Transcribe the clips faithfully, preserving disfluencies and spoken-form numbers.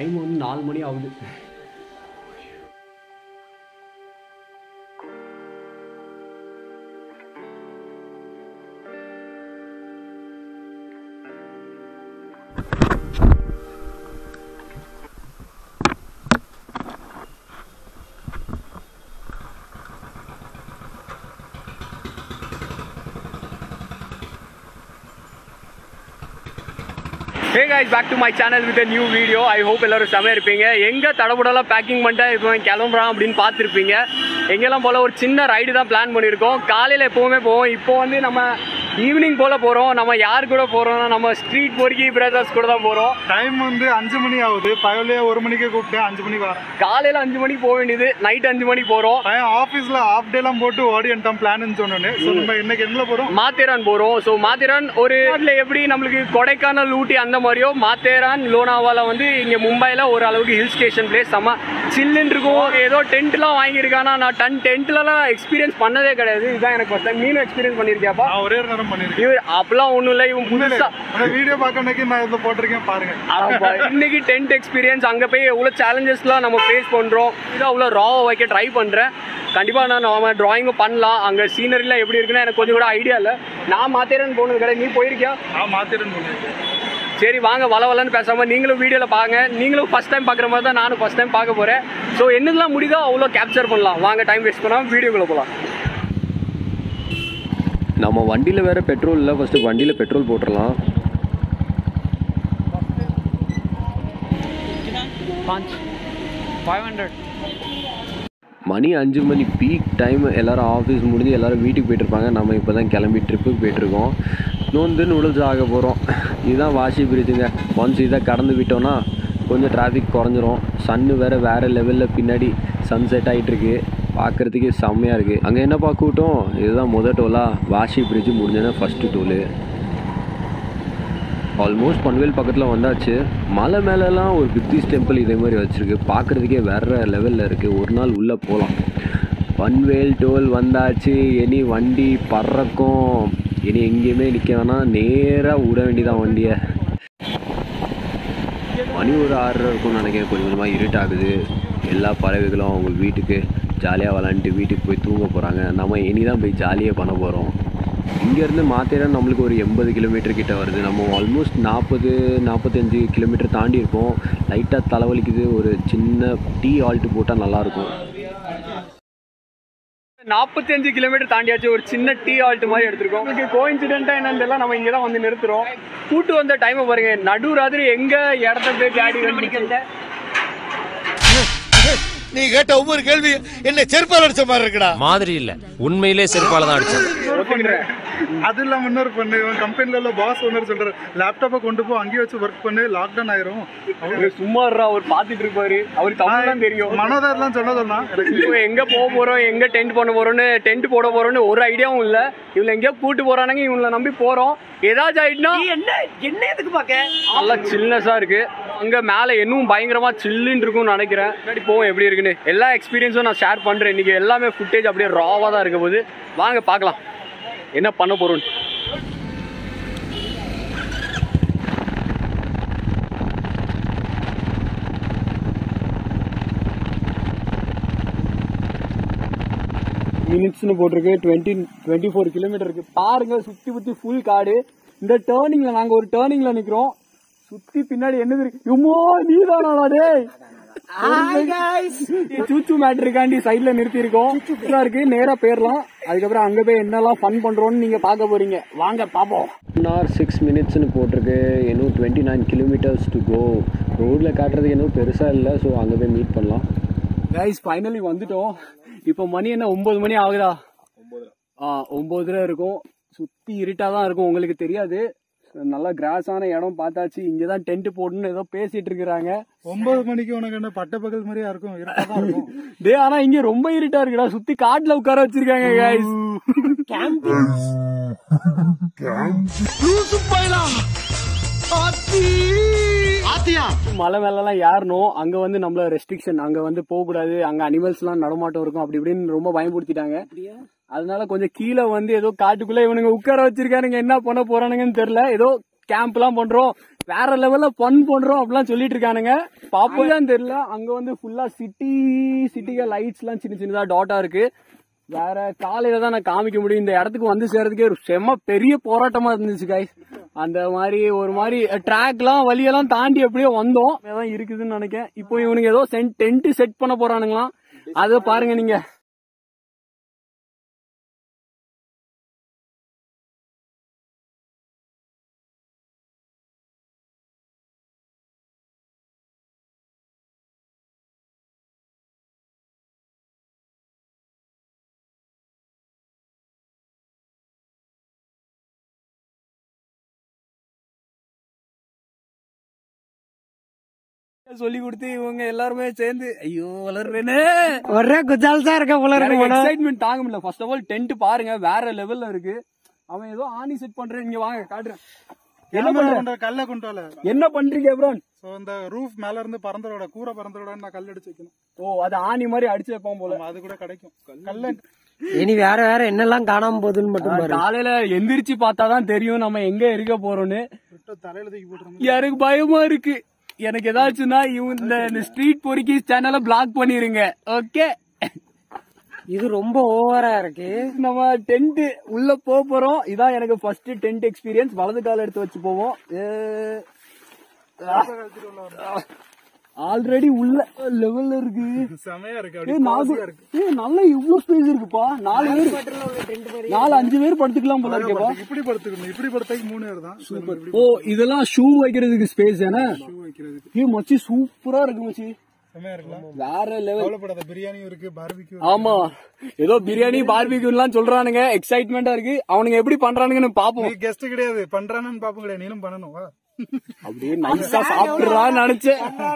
Time வந்து நாலு மணி ஆகுது. Hey guys, back to my channel with a new video. I hope எல்லாரும் செமையா இருப்பீங்க. எங்க தடபுடலாம் பேக்கிங் பண்ணிட்டு இப்போ கிளம்புறான் அப்படின்னு பார்த்துருப்பீங்க. எங்கெல்லாம் போல ஒரு சின்ன ரைடு தான் பிளான் பண்ணியிருக்கோம். காலையில் எப்போவுமே போவோம். இப்போ வந்து நம்ம ஈவினிங் போல போகிறோம். நம்ம யார் கூட போகிறோம்னா நம்ம ஸ்ட்ரீட் பொறுக்கி பிரதர்ஸ் கூட தான் போகிறோம். டைம் வந்து அஞ்சு மணி ஆகுது. பகலே ஒரு மணிக்கு கூப்பிட்டேன், அஞ்சு மணிக்கு வரேன். காலையில் அஞ்சு மணிக்கு போக வேண்டியது, நைட் அஞ்சு மணிக்கு போகிறோம். ஆஃபீஸில் ஹாஃப் டேலாம் போட்டு ஓடி என்டம் பிளான்னு சொன்னோன்னு. ஸோ நம்ம இன்னைக்கு என்ன போகிறோம்? மாத்தேரான் போகிறோம். ஸோ மாத்தேரான் ஒரு நாட்டில் எப்படி நம்மளுக்கு கொடைக்கானல் ஊட்டி அந்த மாதிரியோ மாத்தேரான் லோனாவாலா வந்து இங்கே மும்பையில் ஒரு அளவுக்கு ஹில் ஸ்டேஷன் பிளேஸ் செம்ம சில்லுன்னு இருக்கும். ஏதோ டென்ட்லாம் வாங்கியிருக்கானா, நான் டன் டென்ட்லலாம் எக்ஸ்பீரியன்ஸ் பண்ணதே கிடையாது. இதுதான் எனக்கு ஃபர்ஸ்ட் டைம். நீனும் எக்ஸ்பீரியன்ஸ் பண்ணியிருக்கியாப்பா? ஒரே நேரம் பண்ணியிருக்கேன். இவர் அப்பெல்லாம் ஒன்றும் இல்லை, இவன் புதுசா வீடியோ பார்க்கறதுக்கு நான் இதில் போட்டிருக்கேன் பாருங்க. இன்னைக்கு டென்ட் எக்ஸ்பீரியன்ஸ் அங்கே போய் எவ்வளோ சேலஞ்சஸ்லாம் நம்ம ஃபேஸ் பண்ணுறோம். இதை அவ்வளோ ராவாக வைக்க ட்ரை பண்ணுறேன். கண்டிப்பாக நான் நம்ம ட்ராயிங்கும் பண்ணலாம். அங்கே சீனரிலாம் எப்படி இருக்குன்னா எனக்கு கொஞ்சம் கூட ஐடியா இல்லை. நான் மாத்தேரன் போனது கிடையாது. நீ போயிருக்கியா? நான் மாத்தேரன் போனேன். சரி வாங்க, வள வளன்னு பேசாமல் நீங்களும் வீடியோவில் பாருங்க. நீங்களும் ஃபஸ்ட் டைம் பார்க்குற மாதிரி தான் நானும் ஃபஸ்ட் டைம் பார்க்க போகிறேன். ஸோ என்னெல்லாம் முடியுதோ அவ்வளோ கேப்சர் பண்ணலாம். வாங்க, டைம் வேஸ்ட் பண்ணாமல் வீடியோக்குள்ளே போகலாம். நம்ம வண்டியில் வேறு பெட்ரோல் இல்லை. ஃபஸ்ட்டு வண்டியில் பெட்ரோல் போட்டுடலாம். மணி அஞ்சு மணி பீக் டைம். எல்லோரும் ஆஃபீஸ் முடிஞ்சு எல்லோரும் வீட்டுக்கு போயிட்டுருப்பாங்க. நம்ம இப்போ தான் கிளம்பி ட்ரிப்புக்கு போயிட்டுருக்கோம். நோந்து நூடுல்ஸ் ஆக போகிறோம். இதுதான் வாஷி பிரிட்ஜுங்க. ஒன்ஸ் இதை கடந்து விட்டோன்னா கொஞ்சம் டிராஃபிக் குறைஞ்சிரும். சன்னு வேறு வேறு லெவலில் பின்னாடி சன் செட் ஆகிட்டுருக்கு. பார்க்குறதுக்கே செம்மையாக இருக்குது. அங்கே என்னப்பா கூட்டம். இதுதான் முதல் டோலா. வாஷி பிரிட்ஜு முடிஞ்சோன்னா ஃபஸ்ட்டு டோலு. ஆல்மோஸ்ட் பன்வேல் பக்கத்தில் வந்தாச்சு. மலை மேலெலாம் ஒரு புத்திஸ்ட் டெம்பிள் இதே மாதிரி வச்சுருக்கு. பார்க்குறதுக்கே வேறு லெவலில் இருக்குது. ஒரு நாள் உள்ளே போகலாம். பன்வேல் டோல் வந்தாச்சு. இனி வண்டி பறக்கும். இனி எங்கேயுமே நிற்க வேணாம், நேராக விட வேண்டியதான் வண்டியை. மணி ஒரு ஆறரை இருக்கும்னு நினைக்கிறேன். கொஞ்சம் கொஞ்சமாக இருட்டாகுது. எல்லா பறவைகளும் அவங்க வீட்டுக்கு ஜாலியாக விளாண்டுட்டு வீட்டுக்கு போய் தூங்க போகிறாங்க. நம்ம இனி தான் போய் ஜாலியாக பண்ண போகிறோம். இங்கேருந்து மாத்தேரான் நம்மளுக்கு ஒரு எண்பது கிலோமீட்டர் கிட்ட வருது. நம்ம ஆல்மோஸ்ட் நாற்பது நாற்பத்தஞ்சு கிலோமீட்டர் தாண்டி இருக்கோம். லைட்டாக தலைவலிக்குது. ஒரு சின்ன டீ ஆல்ட்டு போட்டால் நல்லாயிருக்கும். நாற்பத்தி அஞ்சு கிலோமீட்டர் தாண்டியாச்சு. ஒரு சின்ன டீ ஆல்ட் மாதிரி எடுத்துருக்கோம். உங்களுக்கு கோஇன்சிடென்ட்டா என்னன்னு நம்ம இங்கே தான் வந்து நிறுத்துறோம். கூட்டு வந்த டைமை பாருங்க. நடு ராத்திரி எங்க இடத்த போய் காடி வந்து நீ கேட்ட ஒவ்வொரு கேள்வி என்ன செருப்பால் அடிச்ச மாதிரி இருக்குடா. மாதிரி இல்ல, உண்மையிலே செருப்பால தான் அடிச்சேன். அது இல்லாம இன்னொரு பண்ணு, கம்பெனில பாஸ் ஓனர் சொல்றாரு லேப்டாப்பை கொண்டு போ, அங்கேயே வச்சு ஒர்க் பண்ணு, லாக்டவுன் ஆயிரும். அவரு சும்மா அவர் பாத்துட்டு இருப்பாரு. அவருக்கு தமிழ் தான் தெரியும். மனோதர்லாம் சொன்ன சொன்னா எங்க போக போறோம், எங்க டென்ட் பண்ண போறோம்னு, டென்ட் போட போறோம்னு ஒரு ஐடியாவும் இல்ல. இவங்க எங்கேயோ கூட்டு போறானுங்க. இவங்களை நம்பி போறோம். ஏதாச்சும் ஆயிட்டுனா என்ன என்ன எதுக்கு பாக்க நல்லா சில்னஸா இருக்கு. அங்க மேல இன்னும் பயங்கரமா சில்லுன்னு இருக்கும்னு நினைக்கிறேன். முன்னாடி போவோம் எப்படி இருக்குன்னு. எல்லா எக்ஸ்பீரியன்ஸும் நான் ஷேர் பண்றேன். இன்னைக்கு எல்லாமே ஃபுட்டேஜ் அப்படியே ராவா தான் இருக்க போது. வாங்க பார்க்கலாம் என்ன பண்ண போறோம். மினிட்ஸ்னு போட்டிருக்கு. டுவெண்ட்டி டுவெண்ட்டி ஃபோர் கிலோமீட்டர் இருக்கு. பாருங்க, சுத்தி சுத்தி ஃபுல் காடு. இந்த டேர்னிங்ல நாங்க ஒரு டேர்னிங்ல நிக்கிறோம். சுத்தி பின்னாடி என்னது இருக்கு. யுமோ நீதானா டேய். சூச்சு மேட்ருக்காண்டி சைட்ல நிறுத்தி இருக்கோம். இருக்கு, நேரா போயிடலாம். அதுக்கப்புறம் அங்க போய் என்னெல்லாம் ஃபன் பண்றோம்னு நீங்க பார்க்க போறீங்க. வாங்க பாப்போம். ஒன் ஹவர் சிக்ஸ் மினிட்ஸ்னு போட்டிருக்கு. இன்னும் twenty nine kilometres to go. ரோட்ல காட்டுறதுக்கு இன்னும் பெருசா இல்லை. ஸோ அங்க போய் மீட் பண்ணலாம். கைஸ் ஃபைனலி வந்துட்டோம். இப்போ மணி என்ன ஒன்பது மணி ஆகுதா? ஆ ஒன்பதுல இருக்கும். சுத்தி இருட்டாதான் இருக்கும், உங்களுக்கு தெரியாது. நல்லா கிராஸான இடம் பார்த்தாச்சு. இங்கதான் டென்ட் போடணும்னு ஏதோ பேசிட்டு இருக்கிறாங்க. ஒன்பது மணிக்கு உனக்கு என்ன பட்ட பகல் மாதிரியா இருக்கும், இருட்டாதான் இருக்கும். டே ஆனா இங்க ரொம்ப இருட்டா இருக்குடா. சுத்தி காட்டுல உட்கார வச்சிருக்காங்க கைஸ். மலை மேல எல்லாம் ஏறணும். அங்க வந்து நம்மள ரெஸ்ட்ரிக்ஷன், அங்க வந்து போக கூடாது, அங்க அனிமல்ஸ் எல்லாம் நடமாட்டம் இருக்கும் அப்படி இப்படின்னு ரொம்ப பயன்படுத்திட்டாங்க. அதனால கொஞ்சம் கீழே வந்து ஏதோ காட்டுக்குள்ள இவனுங்க உட்கார வச்சிருக்கானுங்க. என்ன பண்ண போறானுங்கன்னு தெரியல. ஏதோ கேம்ப் எல்லாம் பண்றோம். வேற லெவல்ல ஃபன் பண்றோம் அப்படிலாம் சொல்லிட்டு இருக்கானுங்க. பாப்போம் தெரியல. அங்க வந்து ஃபுல்லா சிட்டி சிட்டிக லைட்ஸ் எல்லாம் சின்ன சின்னதா டாட்டா இருக்கு. வேற காலையில தான் நான் காமிக்க முடியும். இந்த இடத்துக்கு வந்து சேர்றதுக்கே ஒரு செம்ம பெரிய போராட்டமா இருந்துச்சு கைஸ். அந்த மாதிரி ஒரு மாதிரி ட்ராக் எல்லாம் வழியெல்லாம் தாண்டி எப்படியோ வந்தோம். அதான் இருக்குதுன்னு நினைக்கிறேன். இப்போ இவனுக்கு ஏதோ டென்ட் செட் பண்ண போறானுங்களாம். அதை பாருங்க நீங்க. சொல்லி கொடுத்து இவங்க எல்லாருமே சேர்ந்து ஐயோ வளர்றேன்னு ஒரே குஜால்ஸா இருக்க வளர்ற எக்ஸைட்மெண்ட் தாங்க முடியல. ஃபர்ஸ்ட் ஆஃப் ஆல் டென்ட் பாருங்க வேற லெவல்ல இருக்கு. அவன் ஏதோ ஆணி செட் பண்றேன். இங்க வாங்க காட்டுறேன். என்ன பண்ற கல்ல கொண்டு வரல. என்ன பண்றீங்க ப்ரோ? சோ இந்த ரூஃப் மேல இருந்து பறந்தரோட கூரை பறந்தரோட நான் கல் அடிச்சு வைக்கணும். ஓ அது ஆணி மாதிரி அடிச்சு வைப்பான் போல. அது கூட கிடைக்கும் கல்ல. இனி வேற வேற என்னெல்லாம் காணாம போகுதுன்னு மட்டும் காலையில எந்திரிச்சு பார்த்தாதான் தெரியும் நம்ம எங்க இருக்க போறோம்னு. தலையில தூக்கி போட்டுறோம். எனக்கு பயமா இருக்கு. எனக்கு ஏதாச்சுன்னா இவங்க இந்த ஸ்ட்ரீட் பொறுக்கி சேனலை பிளாக் பண்ணிருங்க. ஓகே இது ரொம்ப ஓவரா இருக்கு. நம்ம டென்ட் உள்ள போக போறோம். இதான் எனக்கு ஃபர்ஸ்ட் டென்ட் எக்ஸ்பீரியன்ஸ். வலது கால எடுத்து வச்சு போவோம். ஆல்ரெடி உள்ள லெவல்ல இருக்கு. செமையா இருக்கு. நல்லா இவ்வளவு ஸ்பேஸ் இருக்குப்பா. நாலு பேர் நாலு அஞ்சு பேர் படுத்துக்கலாம் போல இருக்கேப்பா. இப்படி படுத்துக்கணும். இப்படி படுத்தா மூணு பேர் தான். சூப்பர். ஓ இதெல்லாம் ஷூ வைக்கிறதுக்கு ஸ்பேஸ் தானே. ஷூ வைக்கிறதுக்கு. ஏ மச்சி சூப்பரா இருக்கு மச்சி. செமையா இருக்கலாம். வேற லெவல். கவலைப்படாத. பிரியாணியும் இருக்கு, பார்பிக்யூ. ஆமா ஏதோ பிரியாணி பார்பிக்யூ எல்லாம் சொல்றானுங்க. எக்ஸைட்மெண்டா இருக்கு. அவனுங்க எப்படி பண்றானுங்கன்னு பாப்போம். கெஸ்ட் கிடையாது பண்றானு பாப்போம் கிடையாது. நீனும் பண்ணணும். வா அப்படியே நைஸா சாப்பிடுறான்னு நினைச்சேன்.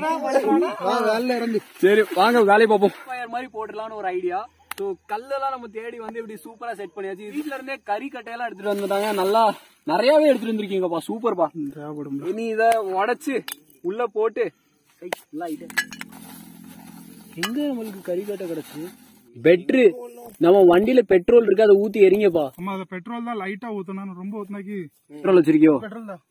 சரி வாங்க வேலையை பார்ப்போம். மாதிரி போட்டுலான்னு ஒரு ஐடியா. ஸோ கல்லெல்லாம் நம்ம தேடி வந்து இப்படி சூப்பரா செட் பண்ணியாச்சு. வீட்டுல இருந்தே கறி கட்டையெல்லாம் எடுத்துட்டு வந்துட்டாங்க. நல்லா நிறையவே எடுத்துட்டு வந்திருக்கீங்கப்பா. சூப்பர்பா. இனி இத உடைச்சு உள்ள போட்டு எங்க நம்மளுக்கு கறி கட்டை கிடைச்சு பெட்ரு. நம்ம வண்டியில பெட்ரோல் இருக்கு. அதை ஊத்தி எரிங்கப்பா. ஆமா அது பெட்ரோல் தான். லைட்டா ஊத்தணும். ரொம்ப ஊத்துனாக்கி பெட்ரோல் வச்சிருக்கியோ? பெட்ரோல் தான்.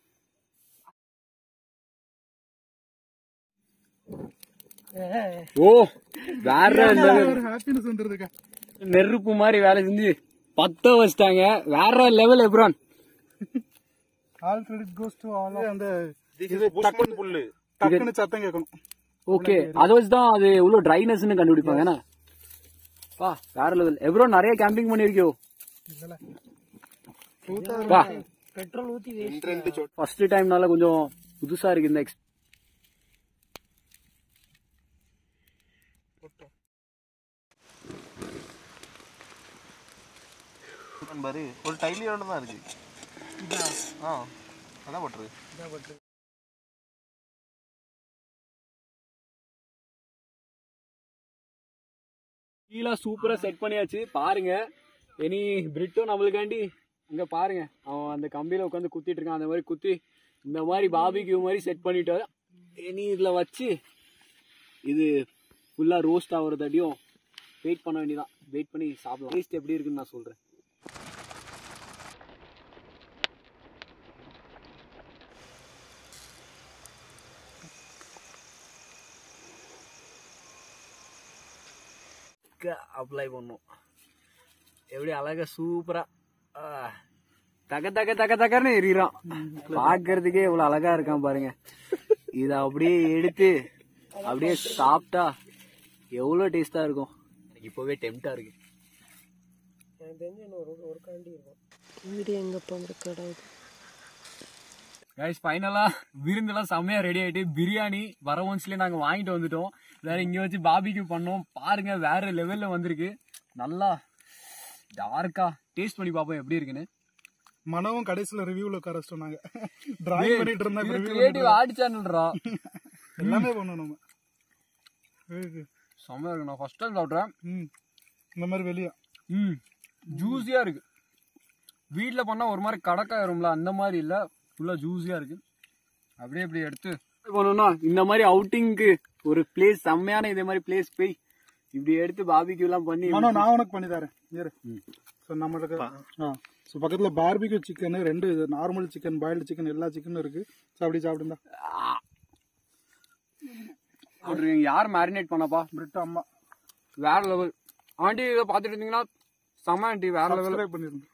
ஓ வேற ஹாப்பினஸ் வந்துருதுக்கா. நெருப்பு மாதிரி வேலை செஞ்சு பத்த வச்சிட்டாங்க. வேற லெவல் எப்ரான். All credit goes to all. அந்த இது டக்குனு புல்லு டக்குனு சத்தம் கேட்கணும். ஓகே அதை வச்சுதான் அது எவ்வளவு ட்ரைனஸ்னு கண்டுபிடிப்பாங்க. பா வேற லெவல். எப்ரான் நிறைய கேம்பிங் பண்ணிருக்கியோ? பெட்ரோல் ஊத்தி ஃபர்ஸ்ட் டைம்னால கொஞ்சம் புதுசா இருக்கு இந்த எக்ஸ். பாரு ஒரு டைலியோட தான் இருக்கு. ஆ அதான் பட்ரு. இதான் பட்ரு. கீழே சூப்பரா செட் பண்ணியாச்சு பாருங்க. இனி பிரிட்டோ நம்மளுக்காண்டி இங்க பாருங்க அவன் அந்த கம்பியில உட்காந்து குத்திட்டு இருக்கான். அந்த மாதிரி குத்தி இந்த மாதிரி பாபிக்யூ மாதிரி செட் பண்ணிட்டு இனி இதுல வச்சு இது ஃபுல்லா ரோஸ்ட் ஆகுறதாட்டியும் வெயிட் பண்ண வேண்டியதான். வெயிட் பண்ணி சாப்பிடலாம். டேஸ்ட் எப்படி இருக்குன்னு நான் சொல்றேன். அப்ளை பண்ணும். எப்படி அழகா சூப்பரா தக தக தக தகன்னு எறிறான். பாக்குறதுக்கே எவ்வளவு அழகா இருக்கான் பாருங்க. இத அப்படியே எடுத்து அப்படியே சாப்பிட்டா எவ்வளவு டேஸ்டா இருக்கும். எனக்கு இப்பவே டெம்டா இருக்கு. கைஸ் ஃபைனலா விருந்தெல்லாம் செம்மையா ரெடி ஆயிட்டு பிரியாணி வரவன்ஸ்லயே நாங்க வாங்கிட்டு வந்துட்டோம். வேற இங்க வச்சு பாபிக்யூ பண்ணோம். பாருங்க வேற லெவல்ல வந்திருக்கு. நல்லா டார்க்கா டேஸ்ட் பண்ணி பாப்போம் எப்படி இருக்குன்னு. மனவும் கடைசில ரிவ்யூல உட்கார சொன்னாங்க. டிராயிங் பண்ணிட்டு இருந்தா கிரியேட்டிவ் ஆர்ட் சேனல்ரா. எல்லாமே பண்ணனும் நம்ம. செம்மையா இருக்கு. நான் ஃபர்ஸ்ட் டைம் சாப்பிட்றேன். ம் இந்த மாதிரி வெளிய ம் ஜூஸியா இருக்கு. வீட்ல பண்ணா ஒரு மாதிரி கடக்காயிரும்ல அந்த மாதிரி இல்ல. ஃபுல்லா ஜூஸியா இருக்கு. அப்படியே இப்படி எடுத்து போனோம்னா இந்த மாதிரி அவுட்டிங்க்கு ஒரு பிளேஸ் செம்மையான இதே மாதிரி பிளேஸ் போய் இப்படி எடுத்து பாபிக்யூ எல்லாம் பண்ணி நான் உனக்கு பண்ணி தரேன். ஸோ நம்மளுக்கு ஆ ஸோ பக்கத்தில் பார்பிக்யூ சிக்கனு ரெண்டு இது நார்மல் சிக்கன் பாயில்டு சிக்கன் எல்லா சிக்கனும் இருக்குது. ஸோ அப்படி சாப்பிடுந்தா யார் மேரினேட் பண்ணப்பா? பிரிட்டோ அம்மா வேற லெவல். ஆண்டி இதை பார்த்துட்டு இருந்தீங்கன்னா செம்ம ஆண்டி, வேற லெவல் பண்ணிருந்தேன்.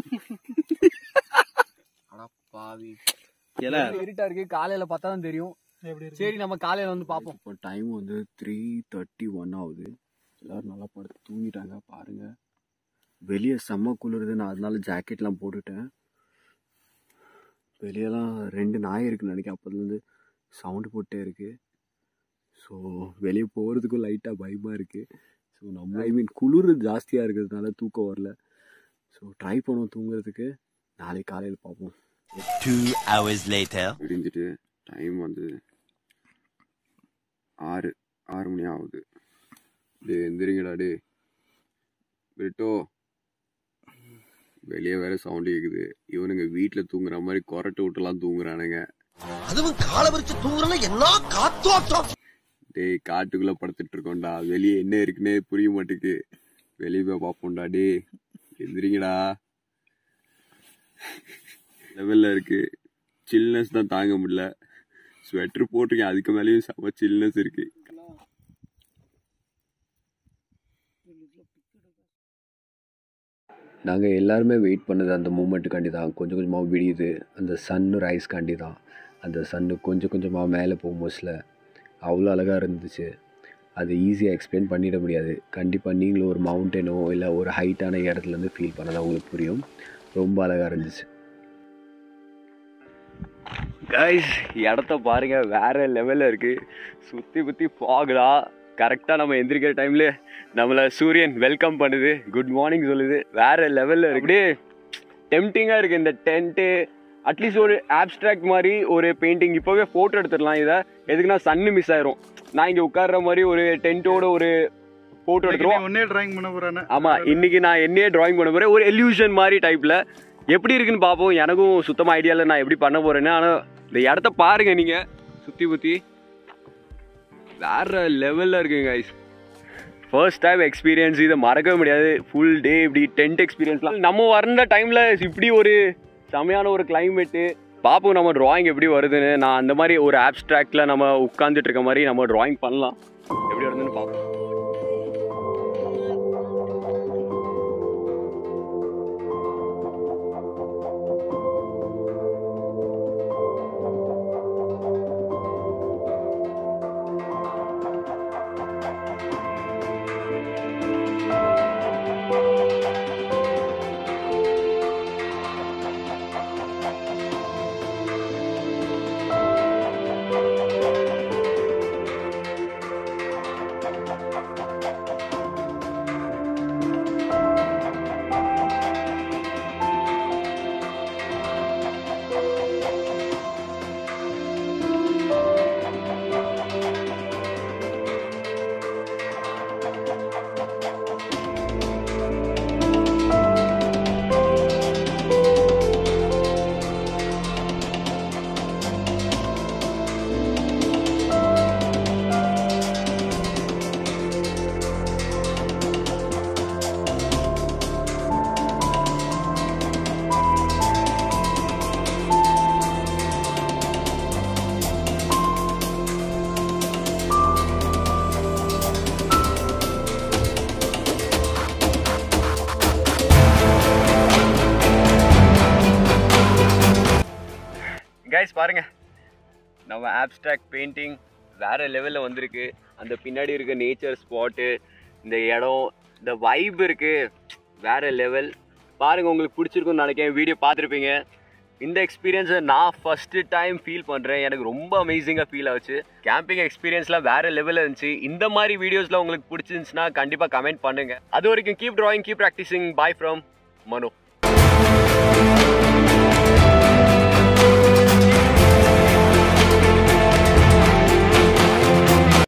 பாவி இருட்டா இருக்கு, காலையில பார்த்தா தான் தெரியும். சரி நம்ம காலையில வந்து பார்ப்போம். இப்போ டைம் வந்து த்ரீ தேர்ட்டி ஒன் ஆகுது. எல்லாரும் நல்லா படுத்து தூங்கிட்டாங்க. பாருங்க வெளியே செம்ம குளிருது. நான் அதனால ஜாக்கெட்லாம் போட்டுட்டேன். வெளியெல்லாம் ரெண்டு நாய் இருக்குன்னு நினைக்கிறேன், அப்போதுலேருந்து சவுண்டு போட்டே இருக்கு. ஸோ வெளியே போகிறதுக்கும் லைட்டாக பயமாக இருக்குது. ஸோ நம்ம ஐ மீன் குளிர் ஜாஸ்தியாக இருக்கிறதுனால தூக்கம் வரல. ஸோ ட்ரை பண்ணுவோம் தூங்குறதுக்கு. நாளைக்கு காலையில் பார்ப்போம். Two hours later. விடிஞ்சிட்டு டைம் வந்து ஆறு ஆறு மணி ஆகுது. டே எந்திரிங்கடா டே பிரிட்டோ. வெளியே வேற சவுண்ட் கேக்குது. இவனுங்க வீட்டுல தூங்குற மாதிரி கொரட்டை விட்டுலாம் தூங்குறானுங்க. அதுவும் கால வரிச்சு தூங்குறல என்ன காத்தோட்டம். டேய் காட்டுக்குள்ள படுத்துட்டு இருக்கோம்டா, வெளியே என்ன இருக்குன்னே புரிய மாட்டேங்குது. வெளியே போய் பார்ப்போம்டா. டே எந்திரிங்கடா. லெவல்ல இருக்கு. சில்னஸ் தான் தாங்க முடியல. ஸ்வெட்டர் போட்டிருக்கேன், அதுக்கு மேலேயும் செம்ம சில்னஸ் இருக்கு. நாங்கள் எல்லாருமே வெயிட் பண்ணது அந்த மூமெண்ட்டுக்காண்டி தான். கொஞ்சம் கொஞ்சமாக விடியுது, அந்த சன்னு ரைஸ்காண்டி தான். அந்த சன்னு கொஞ்சம் கொஞ்சமாக மேலே போகும்போதுல அவ்வளோ அழகாக இருந்துச்சு. அது ஈஸியாக எக்ஸ்பிளைன் பண்ணிட முடியாது. கண்டிப்பாக நீங்களும் ஒரு மவுண்டனோ இல்லை ஒரு ஹைட்டான இடத்துலேருந்து ஃபீல் பண்ணதான் உங்களுக்கு புரியும். ரொம்ப அழகாக இருந்துச்சு. கைஸ் இடத்த பாருங்க, வேற லெவலில் இருக்குது. சுற்றி புற்றி ஃபாகுடா. கரெக்டாக நம்ம எந்திரிக்கிற டைமில் நம்மளை சூரியன் வெல்கம் பண்ணுது, குட் மார்னிங் சொல்லுது. வேற லெவலில் இருக்கு. அப்படியே டெம்டிங்காக இருக்குது இந்த டென்ட்டு. அட்லீஸ்ட் ஒரு ஆப்ஸ்ட்ராக்ட் மாதிரி ஒரு பெயிண்டிங் இப்போவே ஃபோட்டோ எடுத்துடலாம். இதை எதுக்குன்னா சன்னு மிஸ் ஆயிரும். நான் இங்கே உட்கார்ற மாதிரி ஒரு டென்ட்டோட ஒரு ஃபோட்டோ எடுத்துருவோம். ஒன்னே டிராயிங் பண்ண போகிறேன். ஆமாம், இன்னைக்கு நான் என்னையே டிராயிங் பண்ண போகிறேன். ஒரு எல்யூஷன் மாதிரி டைப்பில் எப்படி இருக்குன்னு பார்ப்போம். எனக்கும் சுத்தமாக ஐடியாவில் நான் எப்படி பண்ண போகிறேன்னு. ஆனால் இந்த இடத்த பாருங்க நீங்கள், சுற்றி புற்றி வேற லெவலில் இருக்குங்க கைஸ். ஃபர்ஸ்ட் டைம் எக்ஸ்பீரியன்ஸ், இதை மறக்கவே முடியாது. ஃபுல் டே இப்படி டென்ட் எக்ஸ்பீரியன்ஸ்லாம் நம்ம வர்ற டைமில் இப்படி ஒரு செமையான ஒரு கிளைமேட்டு. பார்ப்போம் நம்ம ட்ராயிங் எப்படி வருதுன்னு. நான் அந்த மாதிரி ஒரு ஆப்ஸ்ட்ராக்டில் நம்ம உட்காந்துட்டு இருக்க மாதிரி நம்ம ட்ராயிங் பண்ணலாம். எப்படி வருதுன்னு பார்ப்போம். கைஸ் பாருங்க, நம்ம ஆப்ஸ்ட்ராக்ட் பெயிண்டிங் வேற லெவலில் வந்திருக்கு. அந்த பின்னாடி இருக்க நேச்சர் ஸ்பாட்டு, இந்த இடம், இந்த வைப் இருக்கு, வேற லெவல். பாருங்க, உங்களுக்கு பிடிச்சிருக்குன்னு நினைக்கிறேன். வீடியோ பார்த்துருப்பீங்க. இந்த எக்ஸ்பீரியன்ஸை நான் ஃபஸ்ட்டு டைம் ஃபீல் பண்ணுறேன். எனக்கு ரொம்ப அமேசிங்காக ஃபீல் ஆச்சு. கேம்பிங் எக்ஸ்பீரியன்ஸ்லாம் வேறு லெவலில் இருந்துச்சு. இந்த மாதிரி வீடியோஸில் உங்களுக்கு பிடிச்சிருந்துச்சுன்னா கண்டிப்பாக கமெண்ட் பண்ணுங்கள். அது வரைக்கும் keep drawing, keep practising. Bye from Mano.